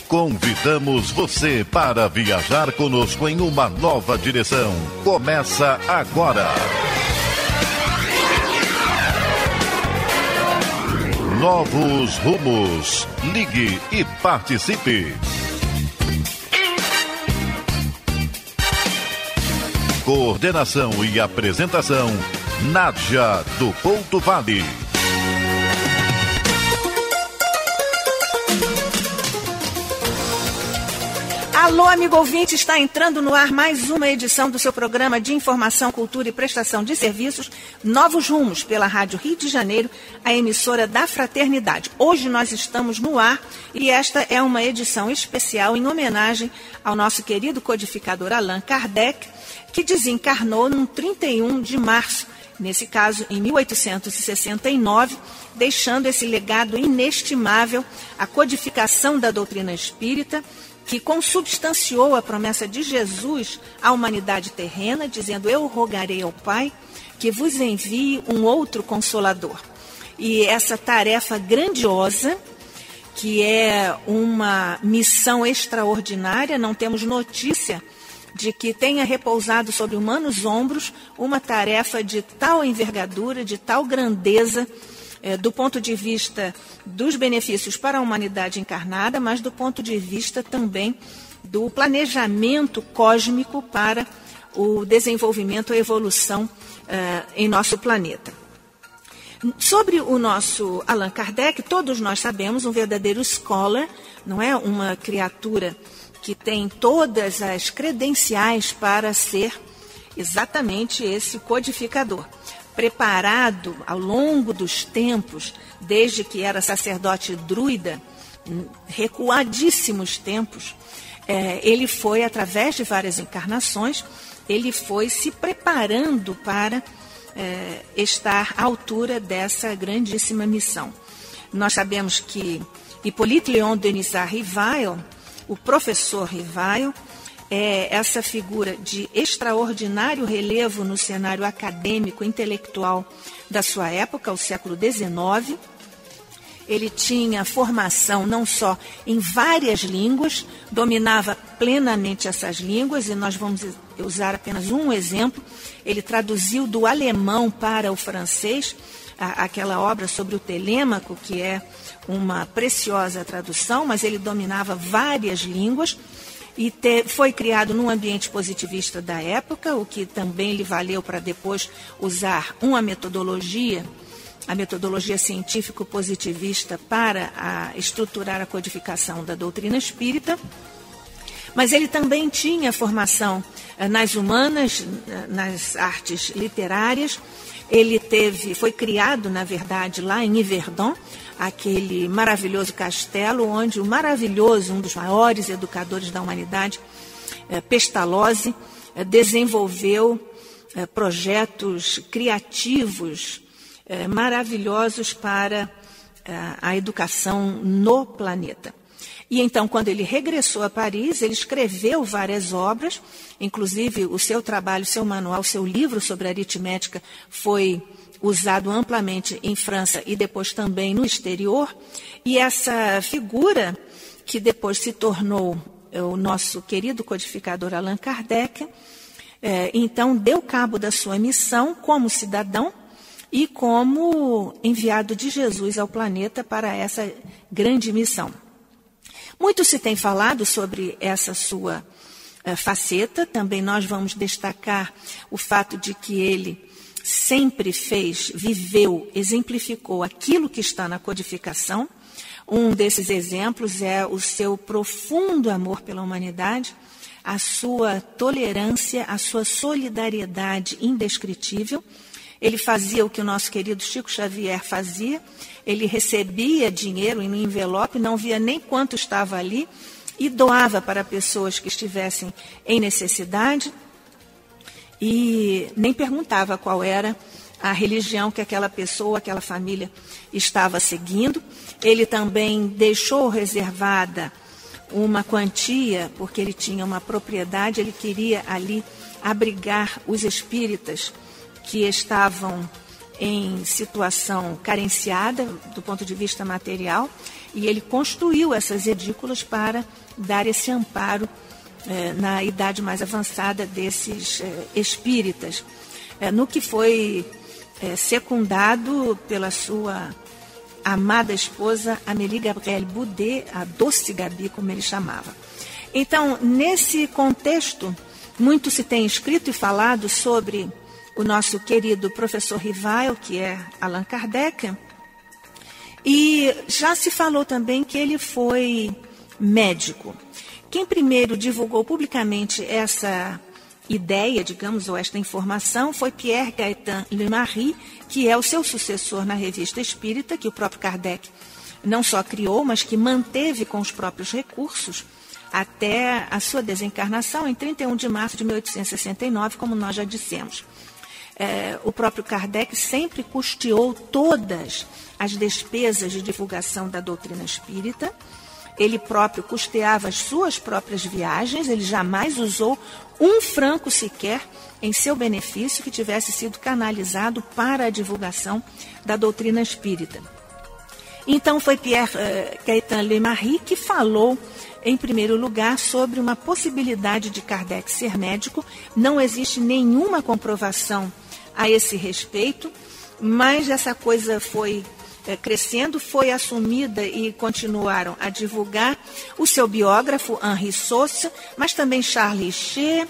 Convidamos você para viajar conosco em uma nova direção. Começa agora. Novos rumos. Ligue e participe. Coordenação e apresentação, Nádia do Couto Vale. Alô, amigo ouvinte, está entrando no ar mais uma edição do seu programa de informação, cultura e prestação de serviços, Novos Rumos, pela Rádio Rio de Janeiro, a emissora da Fraternidade. Hoje nós estamos no ar e esta é uma edição especial em homenagem ao nosso querido codificador Allan Kardec, que desencarnou no 31 de março, nesse caso em 1869, deixando esse legado inestimável, a codificação da doutrina espírita, que consubstanciou a promessa de Jesus à humanidade terrena, dizendo: eu rogarei ao Pai que vos envie um outro Consolador. E essa tarefa grandiosa, que é uma missão extraordinária, não temos notícia de que tenha repousado sobre humanos ombros uma tarefa de tal envergadura, de tal grandeza, do ponto de vista dos benefícios para a humanidade encarnada, mas do ponto de vista também do planejamento cósmico para o desenvolvimento e evolução em nosso planeta. Sobre o nosso Allan Kardec, todos nós sabemos, um verdadeiro scholar, não é? Uma criatura que tem todas as credenciais para ser exatamente esse codificador. Preparado ao longo dos tempos, desde que era sacerdote druida, recuadíssimos tempos, ele foi, através de várias encarnações, ele foi se preparando para estar à altura dessa grandíssima missão. Nós sabemos que Hippolyte Léon Denisard Rivail, o professor Rivail, é essa figura de extraordinário relevo no cenário acadêmico, intelectual da sua época, o século XIX. Ele tinha formação não só em várias línguas, dominava plenamente essas línguas, e nós vamos usar apenas um exemplo. Ele traduziu do alemão para o francês aquela obra sobre o Telêmaco, que é uma preciosa tradução, mas ele dominava várias línguas. E foi criado num ambiente positivista da época, o que também lhe valeu para depois usar uma metodologia, a metodologia científico-positivista, para estruturar a codificação da doutrina espírita. Mas ele também tinha formação nas humanas, nas artes literárias. Ele foi criado, na verdade, lá em Yverdon, aquele maravilhoso castelo onde o maravilhoso, um dos maiores educadores da humanidade, Pestalozzi, desenvolveu projetos criativos maravilhosos para a educação no planeta. E então, quando ele regressou a Paris, ele escreveu várias obras, inclusive o seu trabalho, seu manual, seu livro sobre aritmética foi usado amplamente em França e depois também no exterior. E essa figura, que depois se tornou o nosso querido codificador Allan Kardec, então deu cabo da sua missão como cidadão e como enviado de Jesus ao planeta para essa grande missão. Muito se tem falado sobre essa sua faceta. Também nós vamos destacar o fato de que ele sempre viveu, exemplificou aquilo que está na codificação. Um desses exemplos é o seu profundo amor pela humanidade, a sua tolerância, a sua solidariedade indescritível. Ele fazia o que o nosso querido Chico Xavier fazia. Ele recebia dinheiro em um envelope, não via nem quanto estava ali, e doava para pessoas que estivessem em necessidade, e nem perguntava qual era a religião que aquela pessoa, aquela família estava seguindo. Ele também deixou reservada uma quantia, porque ele tinha uma propriedade, ele queria ali abrigar os espíritas que estavam em situação carenciada do ponto de vista material. e ele construiu essas edículas para dar esse amparo na idade mais avançada desses espíritas, no que foi secundado pela sua amada esposa Amélie Gabrielle Boudet, a Doce Gabi, como ele chamava. Então, nesse contexto, muito se tem escrito e falado sobre o nosso querido professor rival, que é Allan Kardec, e já se falou também que ele foi médico. Quem primeiro divulgou publicamente essa ideia, digamos, ou esta informação, foi Pierre Gaëtan Lemarie, que é o seu sucessor na Revista Espírita, que o próprio Kardec não só criou, mas que manteve com os próprios recursos até a sua desencarnação em 31 de março de 1869, como nós já dissemos. O próprio Kardec sempre custeou todas as despesas de divulgação da doutrina espírita. Ele próprio custeava as suas próprias viagens, ele jamais usou um franco sequer em seu benefício que tivesse sido canalizado para a divulgação da doutrina espírita. Então foi Pierre Gaëtan Lemarie que falou, em primeiro lugar, sobre uma possibilidade de Kardec ser médico. Não existe nenhuma comprovação a esse respeito, mas essa coisa foi crescendo, foi assumida e continuaram a divulgar o seu biógrafo, Henri Sauce, mas também Charles Richer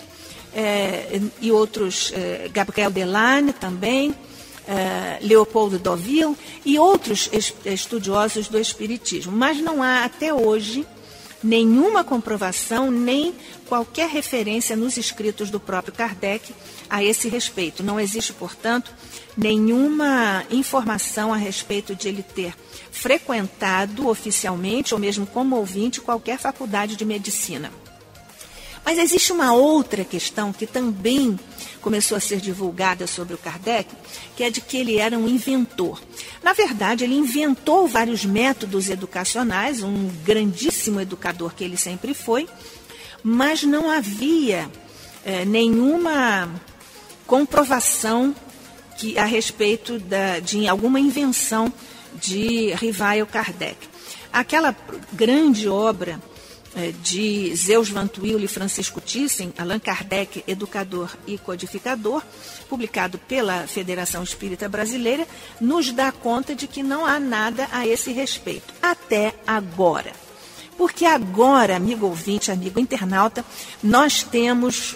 e outros, Gabriel Delanne também, Leopoldo Deauville e outros estudiosos do Espiritismo. Mas não há até hoje nenhuma comprovação, nem qualquer referência nos escritos do próprio Kardec a esse respeito. Não existe, portanto, nenhuma informação a respeito de ele ter frequentado oficialmente ou mesmo como ouvinte qualquer faculdade de medicina. Mas existe uma outra questão que também começou a ser divulgada sobre o Kardec, que é de que ele era um inventor. Na verdade, ele inventou vários métodos educacionais, um grandíssimo educador que ele sempre foi, mas não havia nenhuma comprovação a respeito de alguma invenção de Rivail Kardec. Aquela grande obra de Zeus Van Tuyl e Francisco Thyssen, Allan Kardec, Educador e Codificador, publicado pela Federação Espírita Brasileira, nos dá conta de que não há nada a esse respeito, até agora. Porque agora, amigo ouvinte, amigo internauta, nós temos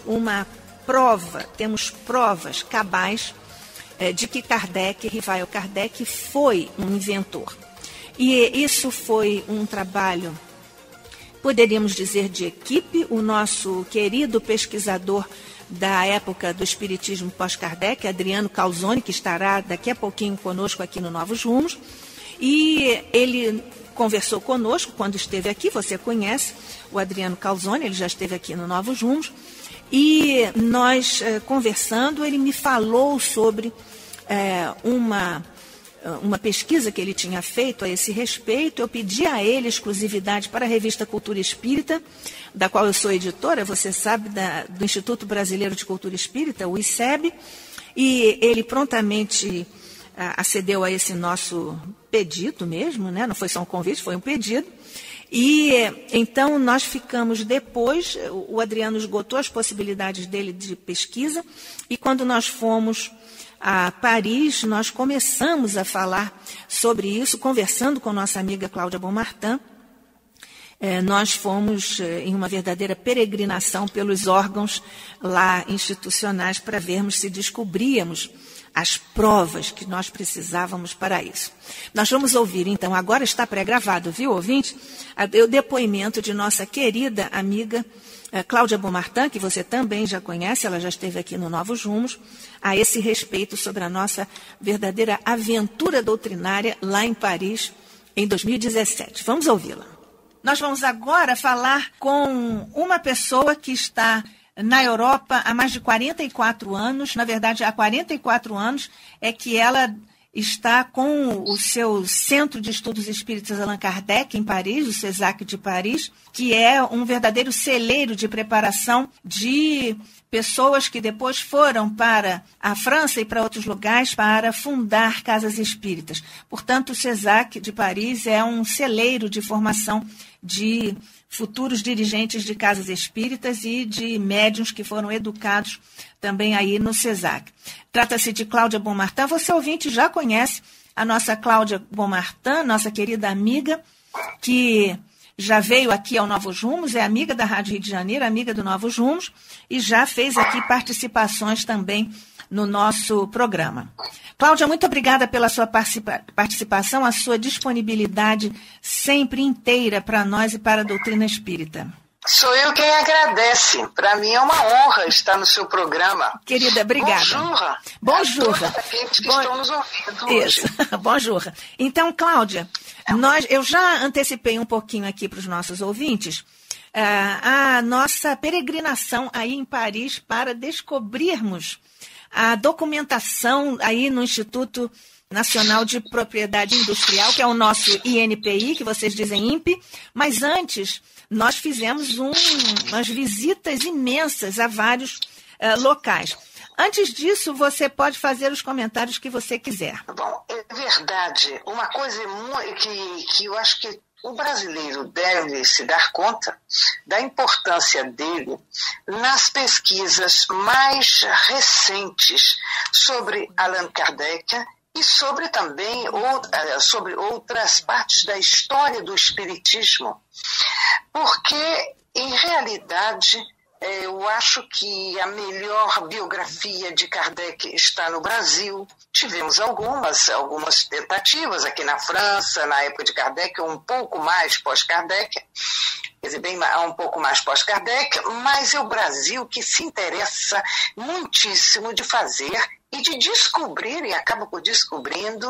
temos provas cabais de que Rivail Kardec foi um inventor. E isso foi um trabalho, poderíamos dizer, de equipe. O nosso querido pesquisador da época do Espiritismo pós-Kardec, Adriano Calzone, que estará daqui a pouquinho conosco aqui no Novos Rumos, e ele conversou conosco quando esteve aqui, você conhece o Adriano Calzone, ele já esteve aqui no Novos Rumos, e nós conversando, ele me falou sobre uma pesquisa que ele tinha feito a esse respeito. Eu pedi a ele exclusividade para a revista Cultura Espírita, da qual eu sou editora, você sabe, do Instituto Brasileiro de Cultura Espírita, o ICEB, e ele prontamente acedeu a esse nosso pedido mesmo, né? Não foi só um convite, foi um pedido. E então nós ficamos depois, o Adriano esgotou as possibilidades dele de pesquisa, e quando nós fomos a Paris, nós começamos a falar sobre isso, conversando com nossa amiga Cláudia Bonmartin. Nós fomos em uma verdadeira peregrinação pelos órgãos lá institucionais para vermos se descobríamos as provas que nós precisávamos para isso. Nós vamos ouvir, então, agora está pré-gravado, viu, ouvinte? O depoimento de nossa querida amiga Cláudia Bonmartin, que você também já conhece, ela já esteve aqui no Novos Rumos, a esse respeito sobre a nossa verdadeira aventura doutrinária lá em Paris, em 2017. Vamos ouvi-la. Nós vamos agora falar com uma pessoa que está na Europa há mais de 44 anos, na verdade há 44 anos é que ela está com o seu Centro de Estudos Espíritas Allan Kardec, em Paris, o CESAC de Paris, que é um verdadeiro celeiro de preparação de pessoas que depois foram para a França e para outros lugares para fundar casas espíritas. Portanto, o CESAC de Paris é um celeiro de formação de futuros dirigentes de casas espíritas e de médiuns que foram educados também aí no CESAC. Trata-se de Cláudia Bonmartin. Você, ouvinte, já conhece a nossa Cláudia Bonmartin, nossa querida amiga, que já veio aqui ao Novos Rumos, é amiga da Rádio Rio de Janeiro, amiga do Novos Rumos, e já fez aqui participações também no nosso programa. Cláudia, muito obrigada pela sua participação, a sua disponibilidade sempre inteira para nós e para a doutrina espírita. Sou eu quem agradece. Para mim é uma honra estar no seu programa. Querida, obrigada. Bonjour. A todos aqueles que estão nos ouvindo hoje. Isso, bonjour. Então, Cláudia, eu já antecipei um pouquinho aqui para os nossos ouvintes a nossa peregrinação aí em Paris para descobrirmos a documentação aí no Instituto Nacional de Propriedade Industrial, que é o nosso INPI, que vocês dizem INPE, mas antes nós fizemos umas visitas imensas a vários locais. Antes disso, você pode fazer os comentários que você quiser. Bom, é verdade. Uma coisa que eu acho que o brasileiro deve se dar conta da importância dele nas pesquisas mais recentes sobre Allan Kardec e sobre também sobre outras partes da história do Espiritismo. Porque, em realidade, eu acho que a melhor biografia de Kardec está no Brasil. Tivemos algumas tentativas aqui na França, na época de Kardec, um pouco mais pós-Kardec, quer dizer, um pouco mais pós-Kardec, mas é o Brasil que se interessa muitíssimo de fazer e de descobrir, e acaba por descobrindo,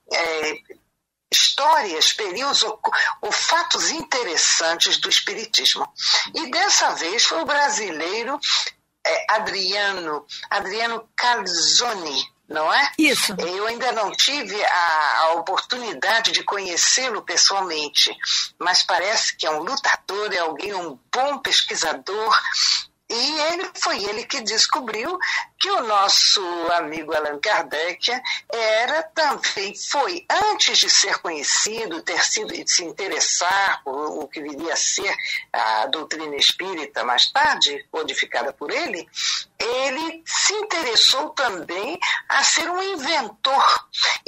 histórias, períodos ou fatos interessantes do Espiritismo. E dessa vez foi o brasileiro Adriano Calzoni, não é? Isso. Eu ainda não tive a oportunidade de conhecê-lo pessoalmente, mas parece que é um lutador, é um bom pesquisador. E foi ele que descobriu que o nosso amigo Allan Kardec foi, antes de ser conhecido, se interessar por o que viria a ser a doutrina espírita mais tarde, codificada por ele se interessou também a ser um inventor.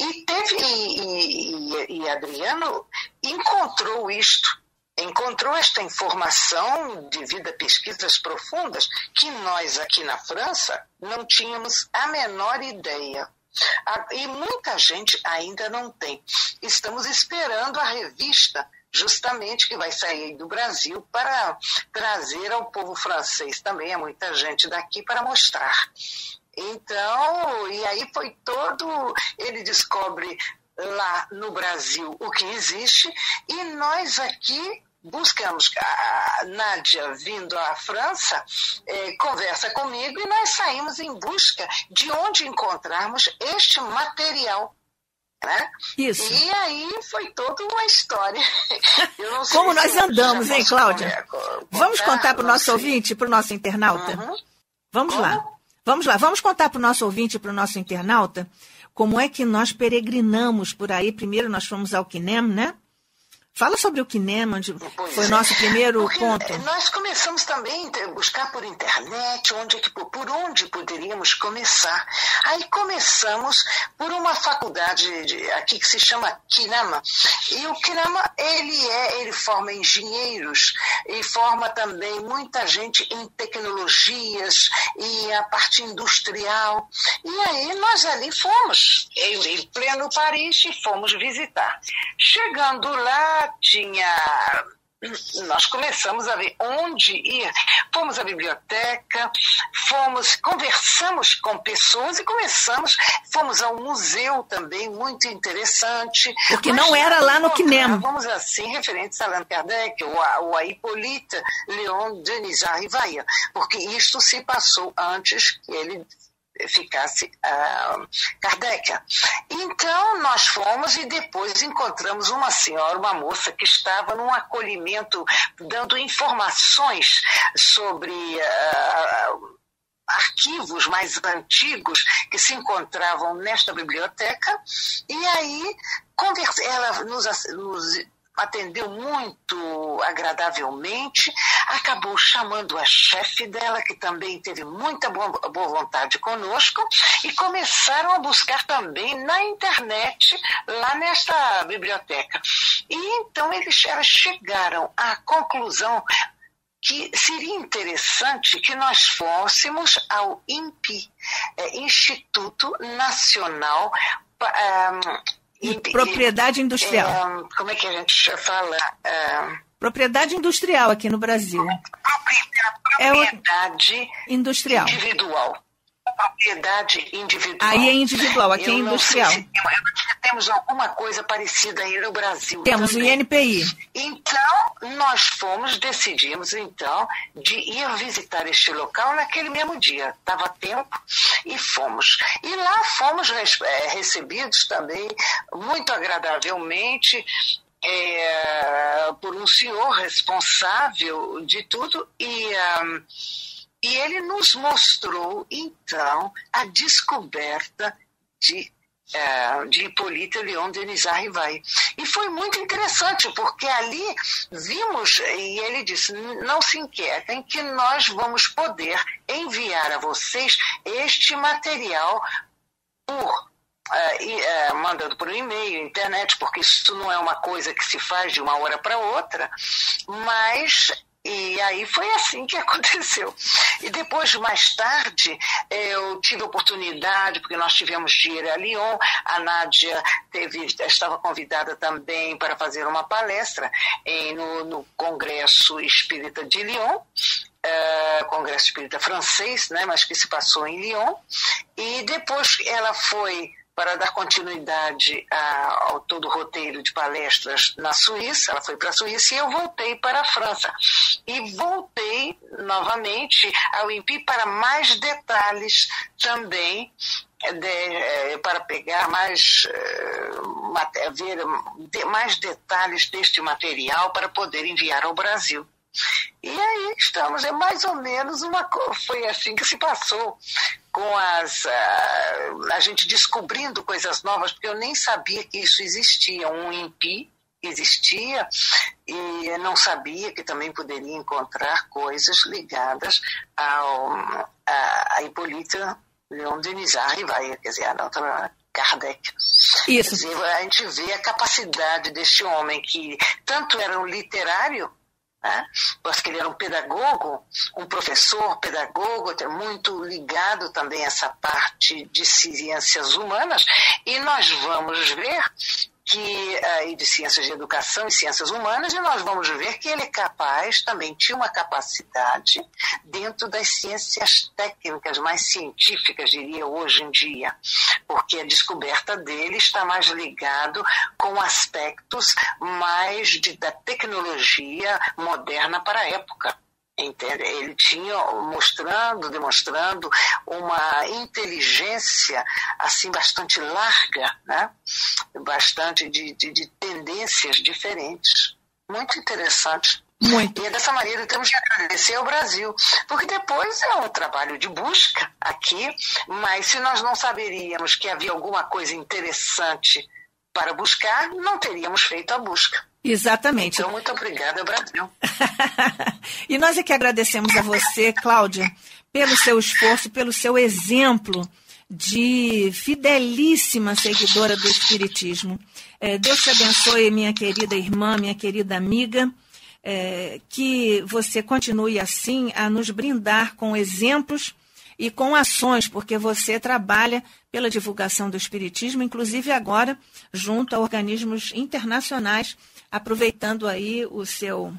E Adriano encontrou esta informação devido a pesquisas profundas que nós aqui na França não tínhamos a menor ideia. E muita gente ainda não tem. Estamos esperando a revista justamente que vai sair do Brasil para trazer ao povo francês também, a muita gente daqui, para mostrar. Então, e aí ele descobre lá no Brasil o que existe e nós aqui buscamos. A Nádia, vindo à França, conversa comigo e nós saímos em busca de onde encontrarmos este material. Né? Isso. E aí foi toda uma história. Eu não sei como nós andamos, hein, Cláudia? Vamos contar para o nosso ouvinte, para o nosso internauta? Uhum. Vamos lá. Vamos contar para o nosso ouvinte e para o nosso internauta como é que nós peregrinamos por aí. Primeiro nós fomos ao Quinem, né? Fala sobre o Quinem, onde foi o nosso primeiro ponto. Nós começamos também a buscar por internet por onde poderíamos começar. Aí começamos por uma faculdade aqui que se chama Quinem. E o Quinem, ele forma engenheiros e forma também muita gente em tecnologias e a parte industrial. E aí nós ali fomos, em pleno Paris, e fomos visitar. Chegando lá, nós começamos a ver onde ir. Fomos à biblioteca, conversamos com pessoas e fomos ao museu também, muito interessante. Porque não era lá no Quinem. Vamos assim, referentes a Allan Kardec, ou a Hippolyte Léon Denis Arrivaille, porque isto se passou antes que ele ficasse Kardec. Então nós fomos e depois encontramos uma senhora, uma moça que estava num acolhimento dando informações sobre arquivos mais antigos que se encontravam nesta biblioteca, e aí ela nos atendeu muito agradavelmente, acabou chamando a chefe dela, que também teve muita boa vontade conosco, e começaram a buscar também na internet, lá nesta biblioteca. E então elas chegaram à conclusão que seria interessante que nós fôssemos ao INPI, Instituto Nacional Propriedade Industrial. Como é que a gente fala? Propriedade industrial aqui no Brasil. Propriedade industrial. Individual. Propriedade individual. Aí é individual, aqui é industrial. Temos alguma coisa parecida aí no Brasil. Temos também. o INPI. Então, nós decidimos então, de ir visitar este local naquele mesmo dia. Estava tempo e fomos. E lá fomos recebidos também muito agradavelmente por um senhor responsável de tudo e ele nos mostrou, então, a descoberta de Hippolyte Léon Denis Arrivai. E foi muito interessante, porque ali vimos, e ele disse, não se inquietem que nós vamos poder enviar a vocês este material mandando por um e-mail, internet, porque isso não é uma coisa que se faz de uma hora para outra, mas... E aí foi assim que aconteceu. E depois, mais tarde, eu tive a oportunidade, porque nós tivemos de ir a Lyon, a Nádia estava convidada também para fazer uma palestra no Congresso Espírita de Lyon, Congresso Espírita francês, né, mas que se passou em Lyon, e depois ela foi para dar continuidade ao todo o roteiro de palestras na Suíça. Ela foi para a Suíça e eu voltei para a França. E voltei novamente ao INPI para mais detalhes também, para pegar ver mais detalhes deste material para poder enviar ao Brasil. E aí estamos, mais ou menos foi assim que se passou, com a gente descobrindo coisas novas, porque eu nem sabia que isso existia, um INPI existia, e não sabia que também poderia encontrar coisas ligadas a Hippolyte Léon Denis Arrivai, quer dizer, a outra Kardec. Isso. Quer dizer, a gente vê a capacidade deste homem, que tanto era um literário, né? Porque ele era um pedagogo, um professor pedagogo, muito ligado também a essa parte de ciências humanas, e nós vamos ver e de ciências de educação e ciências humanas, e nós vamos ver que ele é capaz, também tinha uma capacidade dentro das ciências técnicas, mais científicas, diria, hoje em dia, porque a descoberta dele está mais ligado com aspectos mais da tecnologia moderna para a época. Entende? Ele tinha demonstrando uma inteligência assim bastante larga, né? Bastante de tendências diferentes. Muito interessante. Muito. E dessa maneira temos que agradecer ao Brasil, porque depois é um trabalho de busca aqui, mas se nós não saberíamos que havia alguma coisa interessante para buscar, não teríamos feito a busca. Exatamente. Então, muito obrigada, Brasil. E nós é que agradecemos a você, Cláudia, pelo seu esforço, pelo seu exemplo de fidelíssima seguidora do Espiritismo. Deus te abençoe, minha querida irmã, minha querida amiga, que você continue assim a nos brindar com exemplos e com ações, porque você trabalha pela divulgação do Espiritismo, inclusive agora junto a organismos internacionais, aproveitando aí o seu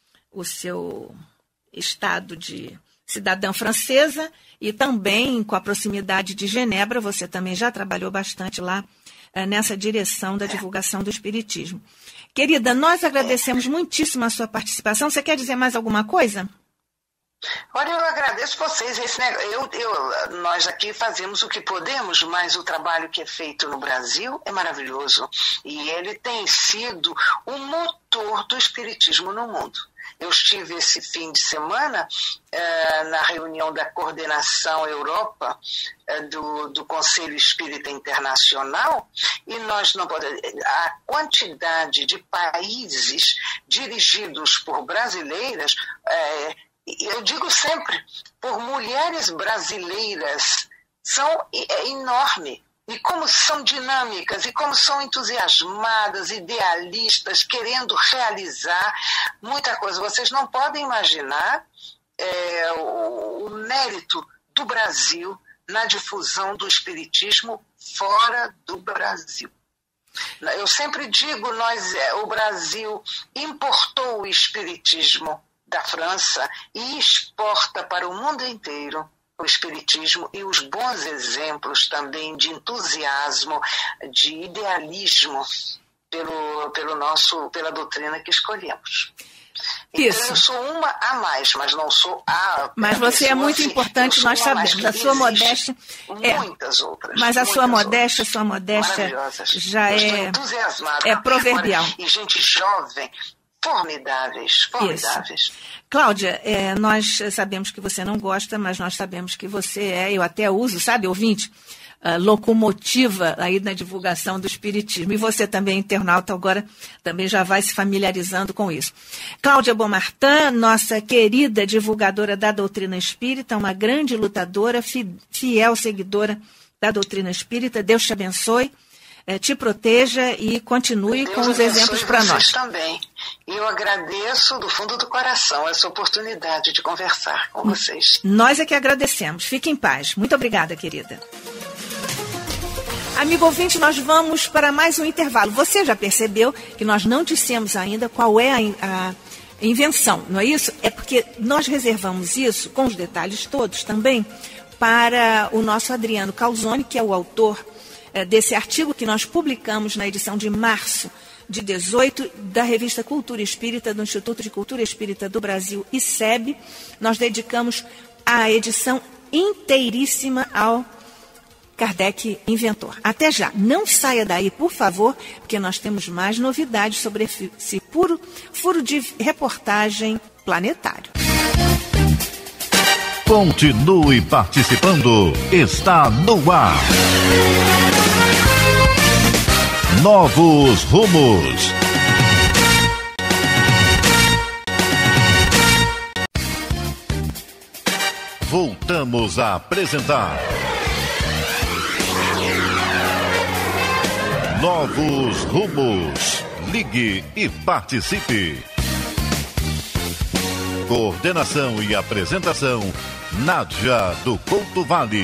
estado de cidadã francesa e também com a proximidade de Genebra, você também já trabalhou bastante lá nessa direção da divulgação do Espiritismo. Querida, nós agradecemos muitíssimo a sua participação. Você quer dizer mais alguma coisa? Olha, eu agradeço vocês. Nós aqui fazemos o que podemos, mas o trabalho que é feito no Brasil é maravilhoso. E ele tem sido o motor do espiritismo no mundo. Eu estive esse fim de semana na reunião da Coordenação Europa do Conselho Espírita Internacional, e nós não podemos. A quantidade de países dirigidos por brasileiras, eu digo sempre, por mulheres brasileiras, é enorme. E como são dinâmicas, e como são entusiasmadas, idealistas, querendo realizar muita coisa. Vocês não podem imaginar o mérito do Brasil na difusão do espiritismo fora do Brasil. Eu sempre digo, o Brasil importou o espiritismo da França e exporta para o mundo inteiro o espiritismo e os bons exemplos também de entusiasmo, de idealismo pela doutrina que escolhemos. Então, eu sou uma a mais, mas não sou a... Mas você é muito importante, nós sabemos. A sua modéstia... Muitas outras. Mas a sua modéstia já é proverbial. Agora, e gente jovem... Formidáveis. Isso. Cláudia, nós sabemos que você não gosta, mas nós sabemos que você eu até uso, sabe, ouvinte, locomotiva aí na divulgação do espiritismo. E você também, internauta, agora também já vai se familiarizando com isso. Cláudia Beaumartin, nossa querida divulgadora da doutrina espírita, uma grande lutadora, fiel seguidora da doutrina espírita. Deus te abençoe. Te proteja e continue com os exemplos para nós. Também. E eu agradeço do fundo do coração essa oportunidade de conversar com vocês. Nós é que agradecemos. Fique em paz. Muito obrigada, querida. Amigo ouvinte, nós vamos para mais um intervalo. Você já percebeu que nós não dissemos ainda qual é a invenção, não é isso? É porque nós reservamos isso, com os detalhes todos também, para o nosso Adriano Calzone, que é o autor desse artigo que nós publicamos na edição de março de 18 da revista Cultura Espírita, do Instituto de Cultura Espírita do Brasil, ICEB. Nós dedicamos a edição inteiríssima ao Kardec Inventor. Até já. Não saia daí, por favor, porque nós temos mais novidades sobre esse furo de reportagem planetário. Continue participando. Está no ar. Novos rumos. Voltamos a apresentar Novos rumos. Ligue e participe. Coordenação e apresentação, Nádia do Couto Vale.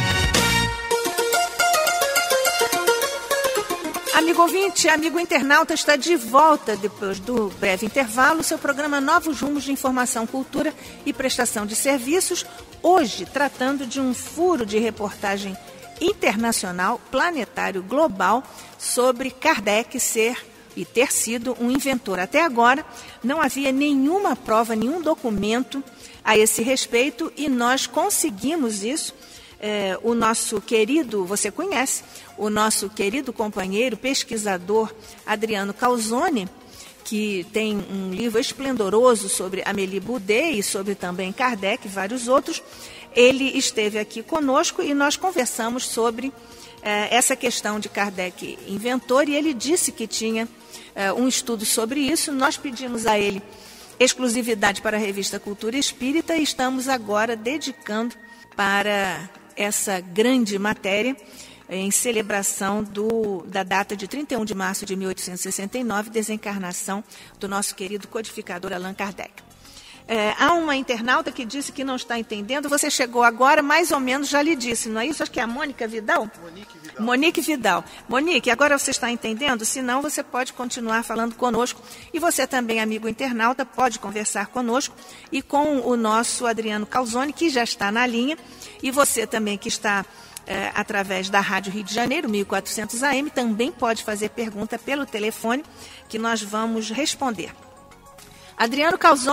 Amigo ouvinte, amigo internauta, está de volta depois do breve intervalo, seu programa Novos Rumos de Informação, Cultura e Prestação de Serviços, hoje tratando de um furo de reportagem internacional, planetário, global, sobre Kardec ser e ter sido um inventor. Até agora não havia nenhuma prova, nenhum documento a esse respeito e nós conseguimos isso. O nosso querido, você conhece, o nosso querido companheiro, pesquisador Adriano Calzone, que tem um livro esplendoroso sobre Amélie Boudet e sobre também Kardec e vários outros. Ele esteve aqui conosco e nós conversamos sobre essa questão de Kardec inventor e ele disse que tinha um estudo sobre isso. Nós pedimos a ele exclusividade para a revista Cultura Espírita e estamos agora dedicando para essa grande matéria em celebração da data de 31 de março de 1869, desencarnação do nosso querido codificador Allan Kardec. Há uma internauta que disse que não está entendendo. Você chegou agora, mais ou menos já lhe disse, não é isso? Acho que é a Mônica Vidal? Monique Vidal. Monique, agora você está entendendo? Se não, você pode continuar falando conosco. E você também, amigo internauta, pode conversar conosco e com o nosso Adriano Calzone, que já está na linha. E você também que está através da Rádio Rio de Janeiro, 1400 AM, também pode fazer pergunta pelo telefone que nós vamos responder. Adriano Calzone,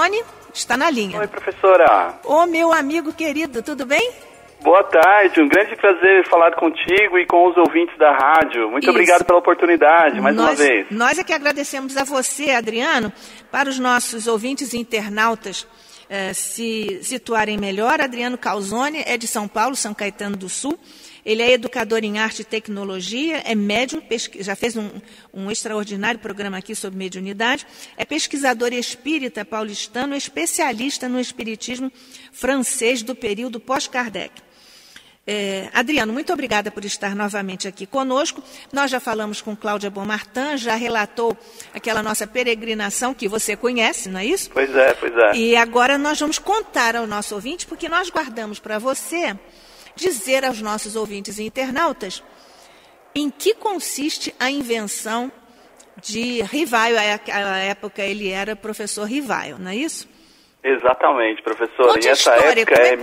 está na linha. Oi, professora. Ô, meu amigo querido, tudo bem? Boa tarde, um grande prazer falar contigo e com os ouvintes da rádio. Muito obrigado pela oportunidade, mais uma vez. Nós é que agradecemos a você, Adriano. Para os nossos ouvintes e internautas se situarem melhor, Adriano Calzone é de São Paulo, São Caetano do Sul. Ele é educador em arte e tecnologia, é médium, já fez um extraordinário programa aqui sobre mediunidade, é pesquisador espírita paulistano, especialista no espiritismo francês do período pós-Kardec. Adriano, muito obrigada por estar novamente aqui conosco. Nós já falamos com Cláudia Bonmartin, já relatou aquela nossa peregrinação que você conhece, não é isso? Pois é. E agora nós vamos contar ao nosso ouvinte, porque nós guardamos para você dizer aos nossos ouvintes e internautas em que consiste a invenção de Rivaio. À época ele era professor Rivaio, não é isso? Exatamente, professor. E essa época é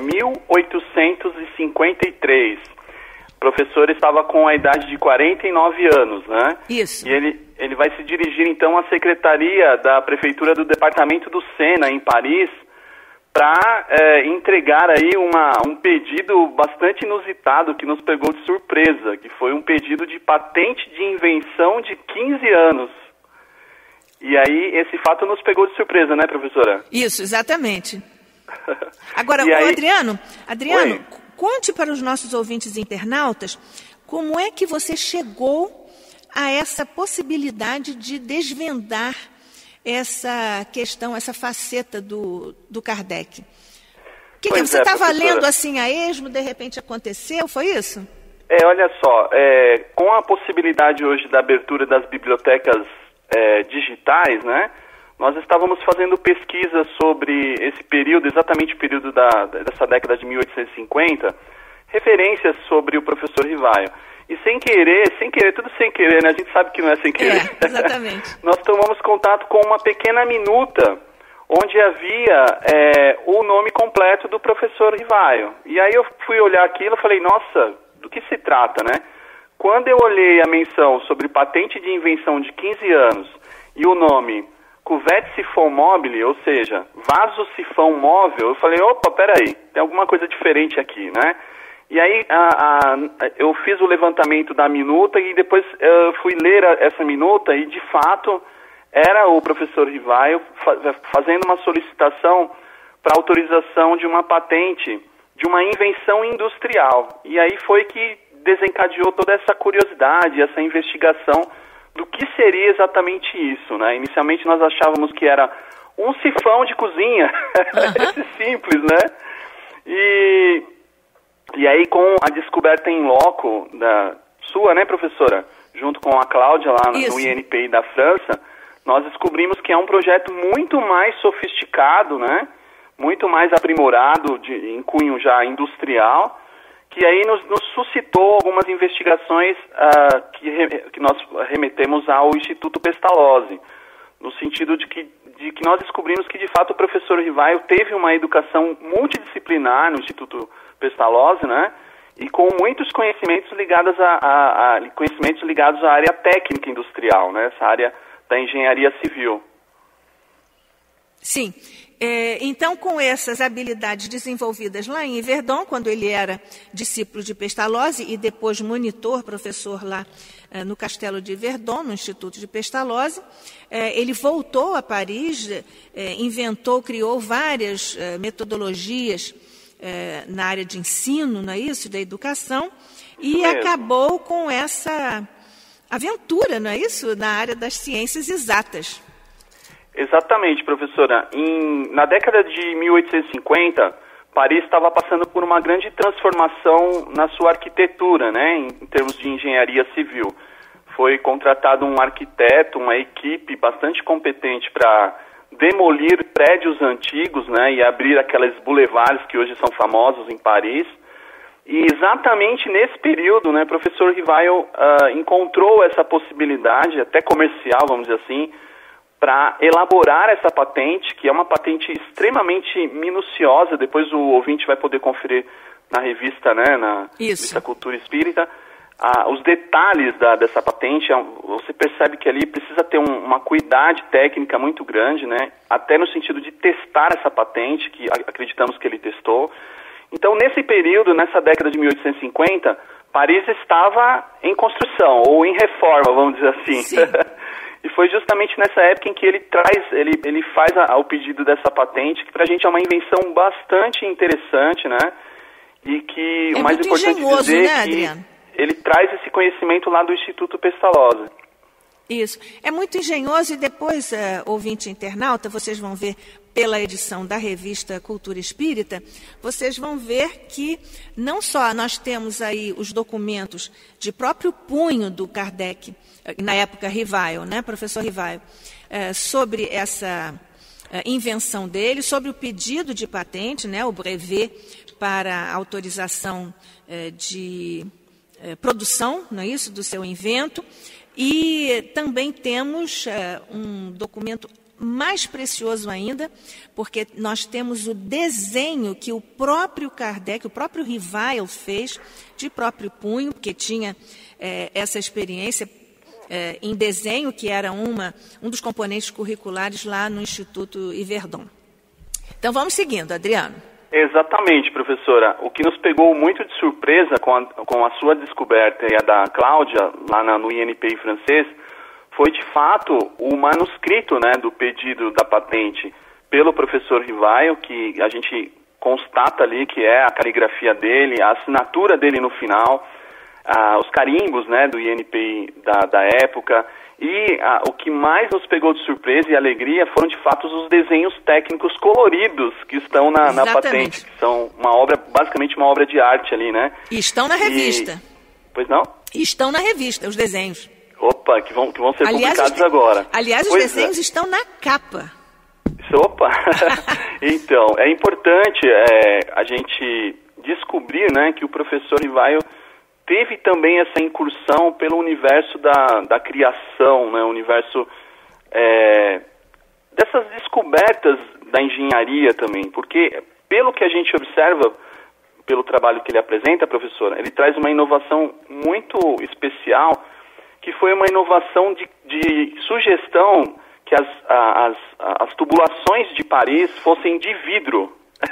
1853. O professor estava com a idade de 49 anos, né? Isso. E ele vai se dirigir, então, à secretaria da prefeitura do departamento do Sena, em Paris, para entregar aí um pedido bastante inusitado que nos pegou de surpresa, que foi um pedido de patente de invenção de 15 anos. E aí, esse fato nos pegou de surpresa, né, professora? Isso, exatamente. Agora, Adriano, conte para os nossos ouvintes e internautas como é que você chegou a essa possibilidade de desvendar essa questão, essa faceta do Kardec. Você estava lendo assim a esmo, de repente aconteceu, foi isso? Olha só, com a possibilidade hoje da abertura das bibliotecas digitais, né, nós estávamos fazendo pesquisa sobre esse período, exatamente o período dessa década de 1850, referências sobre o professor Rivaio. E sem querer, tudo sem querer, né? A gente sabe que não é sem querer. Exatamente. Nós tomamos contato com uma pequena minuta, onde havia o nome completo do professor Rivaio. E aí eu fui olhar aquilo e falei, nossa, do que se trata, né? Quando eu olhei a menção sobre patente de invenção de 15 anos e o nome Cuvette Siphon Mobile, ou seja, vaso sifão móvel, eu falei, opa, peraí, tem alguma coisa diferente aqui, né? E aí eu fiz o levantamento da minuta e depois eu fui ler essa minuta e, de fato, era o professor Rivaio fazendo uma solicitação para autorização de uma patente de uma invenção industrial. E aí foi que desencadeou toda essa curiosidade, essa investigação do que seria exatamente isso, né? Inicialmente nós achávamos que era um sifão de cozinha, esse simples, né? E aí, com a descoberta em loco sua, né, professora, junto com a Cláudia lá no INPI da França, nós descobrimos que é um projeto muito mais sofisticado, né, muito mais aprimorado, em cunho já industrial, que aí nos suscitou algumas investigações que nós remetemos ao Instituto Pestalozzi, no sentido de que nós descobrimos que, de fato, o professor Rivaio teve uma educação multidisciplinar no Instituto Pestalozzi, né? E com muitos conhecimentos ligados à área técnica industrial, né? Essa área da engenharia civil. Sim. Então, com essas habilidades desenvolvidas lá em Yverdon, quando ele era discípulo de Pestalozzi e depois monitor, professor lá no Castelo de Yverdon, no Instituto de Pestalozzi, ele voltou a Paris, criou várias metodologias na área de ensino, não é isso, da educação, e acabou com essa aventura, não é isso, na área das ciências exatas. Exatamente, professora. Na década de 1850, Paris estava passando por uma grande transformação na sua arquitetura, né, em termos de engenharia civil. Foi contratado um arquiteto, uma equipe bastante competente para demolir prédios antigos, né, e abrir aqueles boulevards que hoje são famosos em Paris. E exatamente nesse período, né, o professor Rivaio encontrou essa possibilidade, até comercial, vamos dizer assim, para elaborar essa patente, que é uma patente extremamente minuciosa. Depois o ouvinte vai poder conferir na revista, né, na revista Cultura Espírita, os detalhes dessa patente, você percebe que ali precisa ter uma cuidade técnica muito grande, né? Até no sentido de testar essa patente, que acreditamos que ele testou. Então, nesse período, nessa década de 1850, Paris estava em construção, ou em reforma, vamos dizer assim. E foi justamente nessa época em que ele faz o pedido dessa patente, que pra gente é uma invenção bastante interessante, né? E que o mais importante dizer, né, Adriano? Ele traz esse conhecimento lá do Instituto Pestalozzi. Isso. É muito engenhoso e depois, ouvinte internauta, vocês vão ver pela edição da revista Cultura Espírita, vocês vão ver que não só nós temos aí os documentos de próprio punho do Kardec, na época Rivaio, né, professor Rivaio, sobre essa invenção dele, sobre o pedido de patente, né, o brevet para autorização de produção, não é isso, do seu invento, e também temos um documento mais precioso ainda, porque nós temos o desenho que o próprio Kardec, o próprio Rivail fez de próprio punho, porque tinha essa experiência em desenho, que era um dos componentes curriculares lá no Instituto Yverdon. Então vamos seguindo, Adriano. Exatamente, professora. O que nos pegou muito de surpresa com a sua descoberta e a da Cláudia, lá no INPI francês, foi de fato o manuscrito, né, do pedido da patente pelo professor Rivaio, que a gente constata ali que é a caligrafia dele, a assinatura dele no final, os carimbos, né, do INPI da época. E o que mais nos pegou de surpresa e alegria foram, de fato, os desenhos técnicos coloridos que estão na patente, que são basicamente uma obra de arte ali, né? E estão na revista. Pois não? E estão na revista, os desenhos. Opa, que vão ser publicados agora. Aliás, os desenhos estão na capa. Opa! Então, é importante a gente descobrir, né, que o professor Rivaio teve também essa incursão pelo universo da criação, né, o universo dessas descobertas da engenharia também, porque pelo que a gente observa, pelo trabalho que ele apresenta, professora, ele traz uma inovação muito especial, que foi uma inovação de sugestão que as tubulações de Paris fossem de vidro.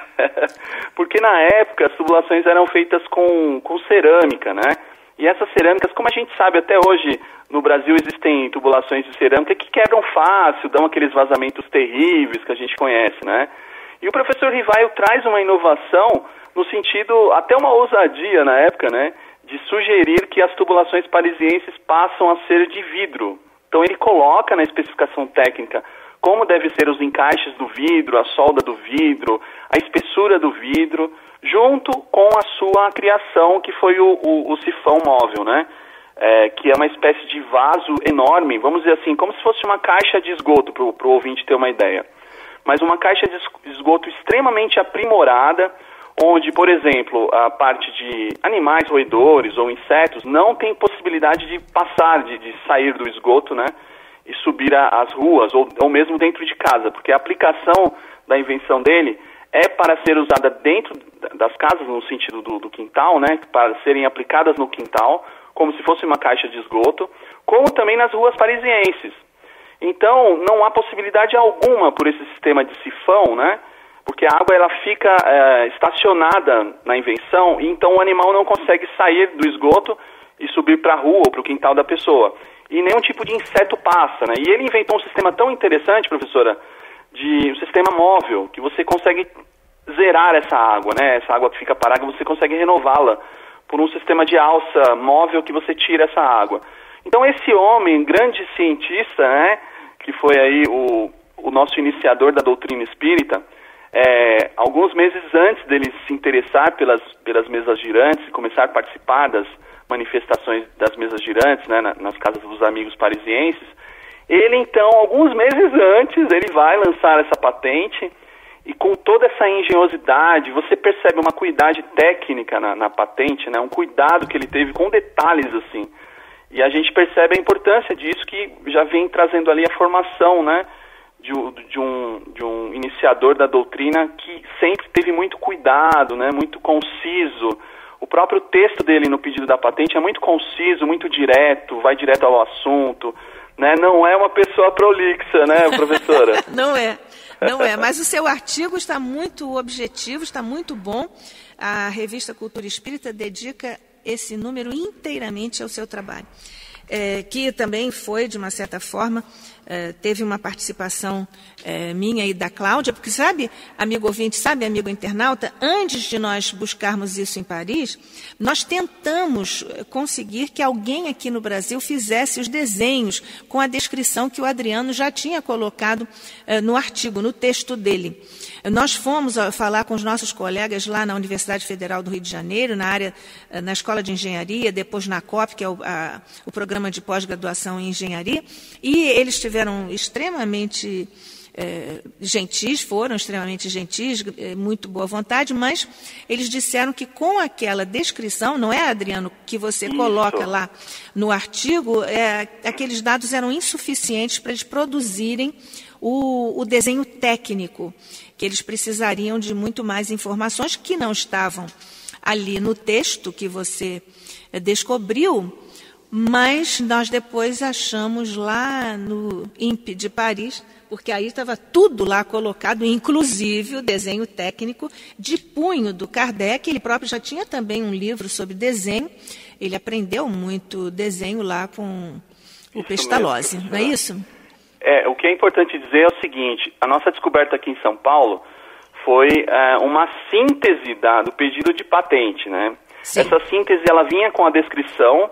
Porque na época as tubulações eram feitas com cerâmica, né? E essas cerâmicas, como a gente sabe até hoje, no Brasil existem tubulações de cerâmica que quebram fácil, dão aqueles vazamentos terríveis que a gente conhece, né? E o professor Rivaio traz uma inovação no sentido, até uma ousadia na época, né? De sugerir que as tubulações parisienses passam a ser de vidro. Então ele coloca na especificação técnica como devem ser os encaixes do vidro, a solda do vidro, a espessura do vidro, junto com a sua criação, que foi o sifão móvel, né? Que é uma espécie de vaso enorme, vamos dizer assim, como se fosse uma caixa de esgoto, para o ouvinte ter uma ideia. Mas uma caixa de esgoto extremamente aprimorada, onde, por exemplo, a parte de animais roedores ou insetos não tem possibilidade de passar, de sair do esgoto, né? E subir as ruas, ou mesmo dentro de casa, porque a aplicação da invenção dele é para ser usada dentro das casas, no sentido do quintal, né, para serem aplicadas no quintal, como se fosse uma caixa de esgoto, como também nas ruas parisienses. Então, não há possibilidade alguma por esse sistema de sifão, né, porque a água ela fica estacionada na invenção, e então o animal não consegue sair do esgoto e subir para a rua ou para o quintal da pessoa. E nenhum tipo de inseto passa, né? E ele inventou um sistema tão interessante, professora, de um sistema móvel, que você consegue zerar essa água, né? Essa água que fica parada, você consegue renová-la por um sistema de alça móvel que você tira essa água. Então esse homem, grande cientista, né? Que foi aí o nosso iniciador da doutrina espírita, alguns meses antes dele se interessar pelas mesas girantes e começar a participar das manifestações das mesas girantes, né, nas casas dos amigos parisienses, ele então, alguns meses antes, ele vai lançar essa patente, e com toda essa engenhosidade, você percebe uma cuidade técnica na patente, né, um cuidado que ele teve com detalhes assim, e a gente percebe a importância disso, que já vem trazendo ali a formação, né, de um iniciador da doutrina que sempre teve muito cuidado, né, muito conciso. o próprio texto dele no pedido da patente é muito conciso, muito direto, vai direto ao assunto, né? Não é uma pessoa prolixa, né, professora? Não é, mas o seu artigo está muito objetivo, está muito bom. A revista Cultura Espírita dedica esse número inteiramente ao seu trabalho. Que também foi, de uma certa forma, teve uma participação minha e da Cláudia, porque sabe, amigo ouvinte, sabe, amigo internauta, antes de nós buscarmos isso em Paris, nós tentamos conseguir que alguém aqui no Brasil fizesse os desenhos com a descrição que o Adriano já tinha colocado no artigo, no texto dele. Nós fomos falar com os nossos colegas lá na Universidade Federal do Rio de Janeiro, na Escola de Engenharia, depois na COP, que é o programa de pós-graduação em engenharia, e eles tiveram extremamente foram extremamente gentis, muito boa vontade, mas eles disseram que com aquela descrição, não é, Adriano, que você coloca lá no artigo, aqueles dados eram insuficientes para eles produzirem o desenho técnico, que eles precisariam de muito mais informações que não estavam ali no texto que você descobriu, mas nós depois achamos lá no INPE de Paris, porque aí estava tudo lá colocado, inclusive o desenho técnico de punho do Kardec. Ele próprio já tinha também um livro sobre desenho, ele aprendeu muito desenho lá com o Pestalozzi, não é isso? O que é importante dizer é o seguinte, a nossa descoberta aqui em São Paulo foi uma síntese do pedido de patente, né? Sim. Essa síntese, ela vinha com a descrição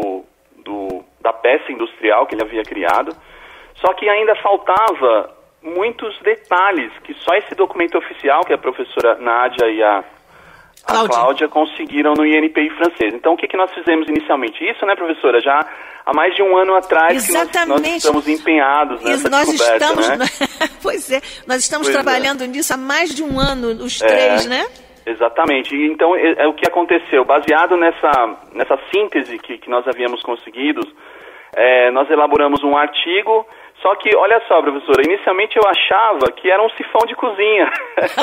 da peça industrial que ele havia criado, só que ainda faltava muitos detalhes que só esse documento oficial, que a professora Nádia e a Cláudia conseguiram no INPI francês. Então, o que nós fizemos inicialmente? Isso, né, professora? Já há mais de um ano atrás que nós estamos empenhados nessa descoberta, né? Pois é, nós estamos trabalhando nisso há mais de um ano, os três, né? Exatamente. E, então, o que aconteceu? Baseado nessa síntese que nós havíamos conseguido, nós elaboramos um artigo. Só que, olha só, professora, inicialmente eu achava que era um sifão de cozinha.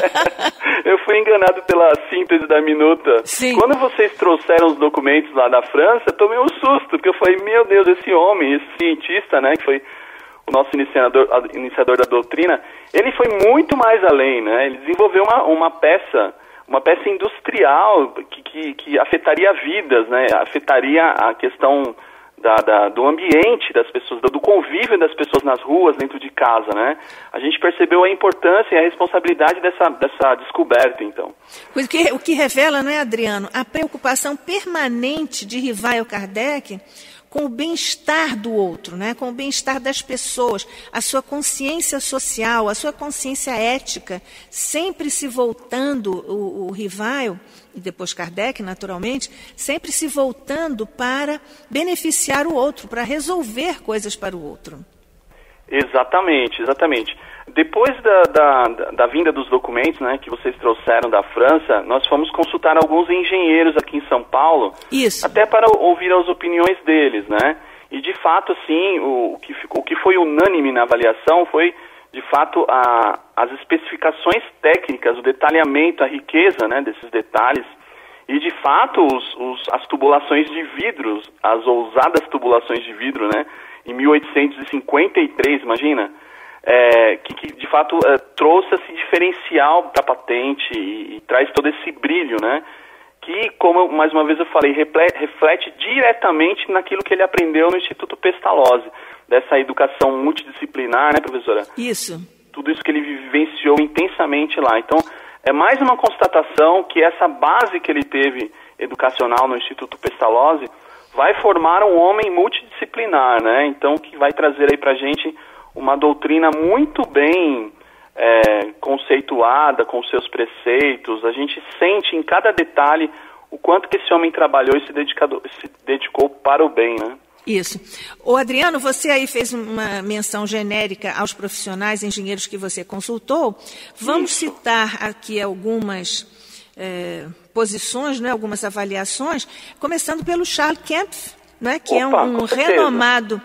Eu fui enganado pela síntese da minuta. Sim. Quando vocês trouxeram os documentos lá da França, eu tomei um susto, porque eu falei, meu Deus, esse homem, esse cientista, né, que foi o nosso iniciador da doutrina, ele foi muito mais além, né? Ele desenvolveu uma peça industrial que afetaria vidas, né? Afetaria a questão do ambiente das pessoas, do convívio das pessoas nas ruas, dentro de casa, né? A gente percebeu a importância e a responsabilidade dessa descoberta, então. O que revela, não é, Adriano, a preocupação permanente de Rivaio Kardec com o bem-estar do outro, né? Com o bem-estar das pessoas, a sua consciência social, a sua consciência ética, sempre se voltando, o Rivaio, e depois Kardec, naturalmente, sempre se voltando para beneficiar o outro, para resolver coisas para o outro. Exatamente. Depois da vinda dos documentos, né, que vocês trouxeram da França, nós fomos consultar alguns engenheiros aqui em São Paulo, até para ouvir as opiniões deles, né? E de fato, assim, o que foi unânime na avaliação foi, de fato, as especificações técnicas, o detalhamento, a riqueza, né, desses detalhes, e de fato as tubulações de vidros, as ousadas tubulações de vidro, né, em 1853, imagina, que de fato trouxe esse diferencial para a patente e traz todo esse brilho, né, que, como mais uma vez eu falei, reflete diretamente naquilo que ele aprendeu no Instituto Pestalozzi, dessa educação multidisciplinar, né, professora? Isso. Tudo isso que ele vivenciou intensamente lá. Então, é mais uma constatação que essa base que ele teve educacional no Instituto Pestalozzi vai formar um homem multidisciplinar, né? Então, que vai trazer aí pra gente uma doutrina muito bem conceituada, com seus preceitos. A gente sente em cada detalhe o quanto que esse homem trabalhou e se dedicou para o bem, né? Isso. Ô Adriano, você aí fez uma menção genérica aos profissionais engenheiros que você consultou. Vamos citar aqui algumas posições, né, algumas avaliações, começando pelo Charles Kempf, né, que é um renomado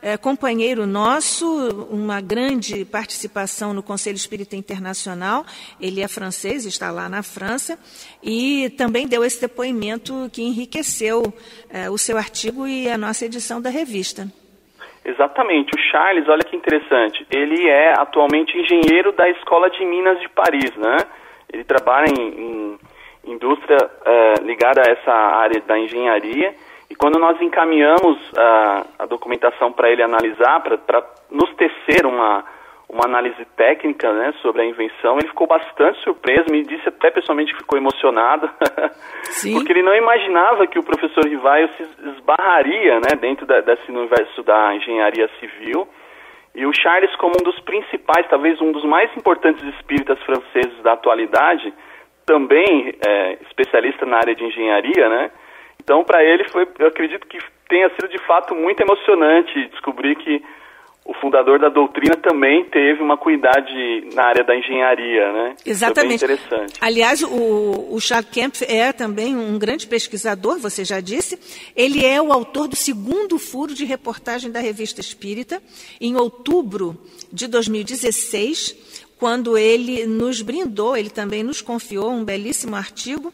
companheiro nosso, uma grande participação no Conselho Espírita Internacional. Ele é francês, está lá na França, e também deu esse depoimento que enriqueceu o seu artigo e a nossa edição da revista. Exatamente. O Charles, olha que interessante, ele é atualmente engenheiro da Escola de Minas de Paris, né? Ele trabalha em indústria ligada a essa área da engenharia, e quando nós encaminhamos a documentação para ele analisar, para nos tecer uma análise técnica, né, sobre a invenção, ele ficou bastante surpreso, me disse até pessoalmente que ficou emocionado, porque ele não imaginava que o professor Rivaio se esbarraria, né, dentro desse universo da engenharia civil. E o Charles, como um dos principais, talvez um dos mais importantes espíritas franceses da atualidade, também especialista na área de engenharia, né? Então, para ele, eu acredito que tenha sido de fato muito emocionante descobrir que o fundador da doutrina também teve uma acuidade na área da engenharia, né? Exatamente. Foi bem interessante. Aliás, o Charles Kempf é também um grande pesquisador, você já disse. Ele é o autor do 2º furo de reportagem da Revista Espírita, em outubro de 2016, quando ele nos brindou, ele também nos confiou um belíssimo artigo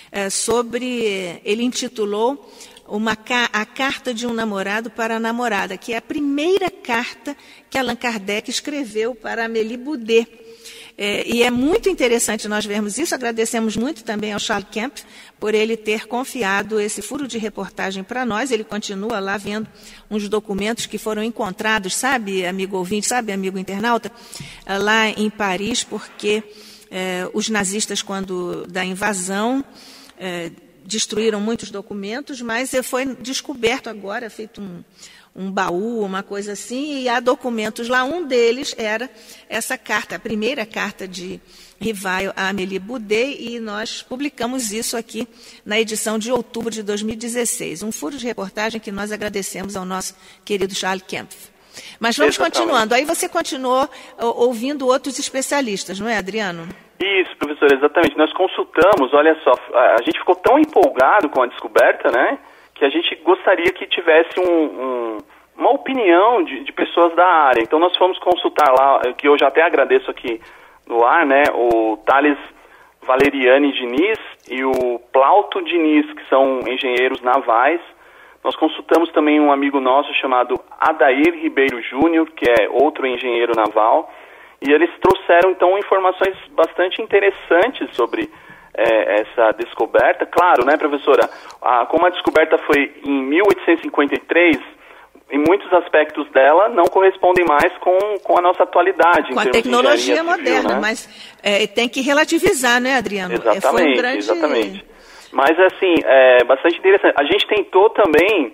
ele intitulou a carta de um namorado para a namorada, que é a primeira carta que Allan Kardec escreveu para Amélie Boudet. E é muito interessante nós vermos isso. Agradecemos muito também ao Charles Kempf por ele ter confiado esse furo de reportagem para nós. Ele continua lá vendo uns documentos que foram encontrados, sabe, amigo ouvinte, sabe, amigo internauta, lá em Paris, porque os nazistas, quando da invasão, destruíram muitos documentos, mas foi descoberto agora, feito um baú, uma coisa assim, e há documentos lá. Um deles era essa carta, a primeira carta de Rivaio a Amélie Boudet, e nós publicamos isso aqui na edição de outubro de 2016. Um furo de reportagem que nós agradecemos ao nosso querido Charles Kempf. Mas vamos continuando. Aí você continuou ouvindo outros especialistas, não é, Adriano? Isso, professor, exatamente. Nós consultamos, olha só, a gente ficou tão empolgado com a descoberta, né, que a gente gostaria que tivesse uma opinião de pessoas da área. Então nós fomos consultar lá, que eu já até agradeço aqui no ar, né, o Thales Valeriani Diniz e o Plauto Diniz, que são engenheiros navais. Nós consultamos também um amigo nosso chamado Adair Ribeiro Júnior, que é outro engenheiro naval, e eles trouxeram, então, informações bastante interessantes sobre essa descoberta. Claro, né, professora, como a descoberta foi em 1853, em muitos aspectos dela não correspondem mais com a nossa atualidade. Com a tecnologia moderna, né? Mas tem que relativizar, né, Adriano? Exatamente, exatamente. Mas, assim, bastante interessante. A gente tentou também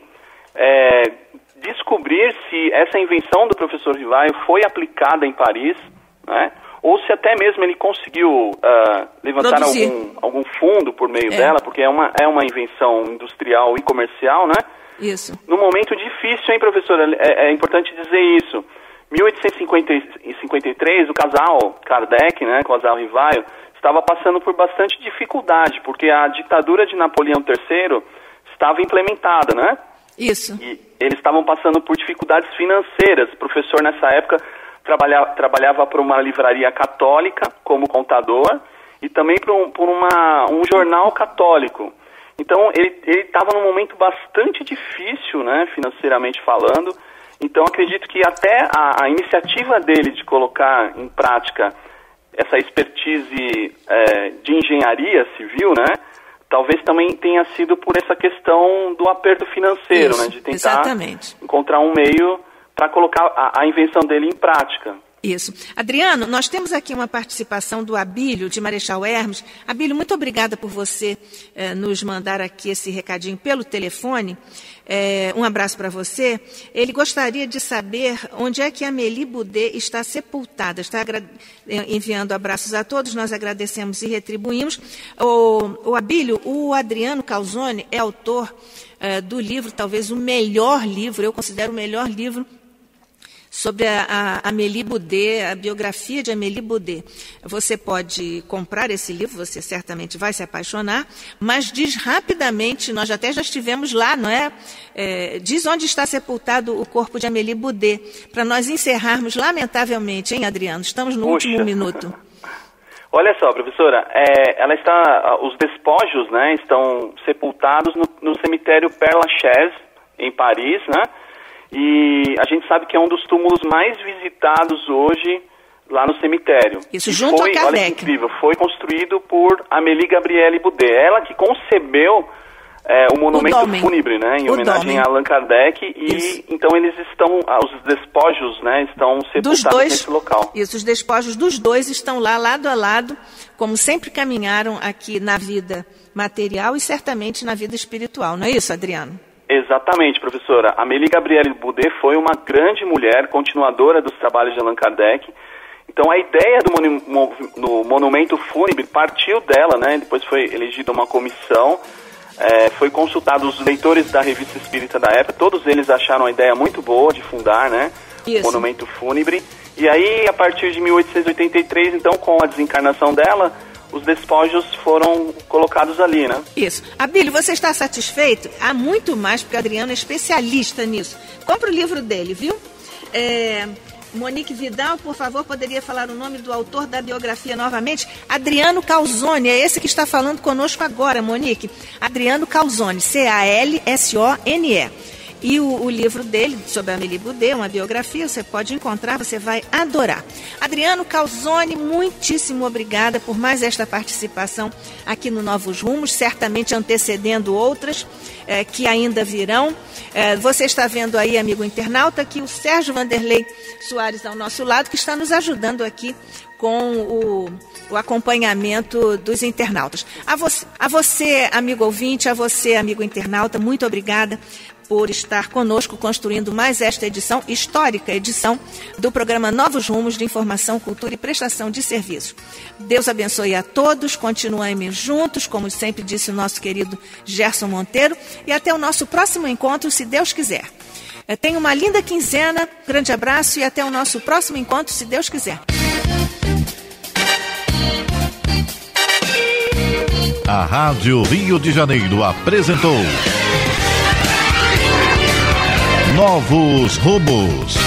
descobrir se essa invenção do professor Rivaio foi aplicada em Paris, né? Ou se até mesmo ele conseguiu levantar algum fundo por meio dela, porque é uma invenção industrial e comercial, né? Isso. Num momento difícil, hein, professora? É importante dizer isso. 1853, o casal Kardec, né, o casal Rivaio, estava passando por bastante dificuldade, porque a ditadura de Napoleão III estava implementada, né? Isso. E eles estavam passando por dificuldades financeiras. O professor, nessa época, trabalhava por uma livraria católica como contador e também por um jornal católico. Então, ele estava num momento bastante difícil, né, financeiramente falando. Então, acredito que até a iniciativa dele de colocar em prática essa expertise de engenharia civil, né, talvez também tenha sido por essa questão do aperto financeiro, isso, né, de tentar exatamente. Encontrar um meio para colocar a invenção dele em prática. Isso. Adriano, nós temos aqui uma participação do Abílio, de Marechal Hermes. Abílio, muito obrigada por você nos mandar aqui esse recadinho pelo telefone. Um abraço para você. Ele gostaria de saber onde é que a Amélie Boudet está sepultada. Está enviando abraços a todos, nós agradecemos e retribuímos. O Abílio, o Adriano Calzone é autor do livro, talvez o melhor livro, eu considero o melhor livro sobre a Amélie Boudet, a biografia de Amélie Boudet. Você pode comprar esse livro, você certamente vai se apaixonar, mas diz rapidamente, nós até já estivemos lá, não é? Diz onde está sepultado o corpo de Amélie Boudet, para nós encerrarmos, lamentavelmente, hein, Adriano? Estamos no último minuto. Olha só, professora, os despojos, né, estão sepultados no cemitério Père Lachaise, em Paris, né? E a gente sabe que é um dos túmulos mais visitados hoje lá no cemitério. Isso, junto a Kardec. Olha que incrível, foi construído por Amélie Gabrielle Boudet. Ela que concebeu o monumento fúnebre, né, em homenagem a Allan Kardec. E então eles estão, os despojos, né, estão sepultados nesse local. Isso, os despojos dos dois estão lá, lado a lado, como sempre caminharam aqui na vida material e certamente na vida espiritual. Não é isso, Adriano? Exatamente, professora. Amélie Gabrielle Boudet foi uma grande mulher, continuadora dos trabalhos de Allan Kardec. Então a ideia do monumento fúnebre partiu dela, né? Depois foi elegida uma comissão, foi consultado os leitores da Revista Espírita da época, todos eles acharam a ideia muito boa de fundar, né? O monumento fúnebre. E aí, a partir de 1883, então, com a desencarnação dela, os despojos foram colocados ali, né? Isso. Abílio, você está satisfeito? Há muito mais, porque o Adriano é especialista nisso. Compre o livro dele, viu? Monique Vidal, por favor, poderia falar o nome do autor da biografia novamente? Adriano Calzone, é esse que está falando conosco agora, Monique. Adriano Calzone, C-A-L-S-O-N-E. E o livro dele, sobre a Amélie Boudet, uma biografia, você pode encontrar, você vai adorar. Adriano Calzone, muitíssimo obrigada por mais esta participação aqui no Novos Rumos, certamente antecedendo outras que ainda virão. Você está vendo aí, amigo internauta, que o Sérgio Vanderlei Soares ao nosso lado, que está nos ajudando aqui com o acompanhamento dos internautas. A você, amigo ouvinte, a você, amigo internauta, muito obrigada por estar conosco construindo mais esta edição, histórica edição, do programa Novos Rumos de Informação, Cultura e Prestação de Serviços. Deus abençoe a todos, continuemos juntos, como sempre disse o nosso querido Gerson Monteiro, e até o nosso próximo encontro, se Deus quiser. Tenha uma linda quinzena, grande abraço e até o nosso próximo encontro, se Deus quiser. A Rádio Rio de Janeiro apresentou Novos Rumos.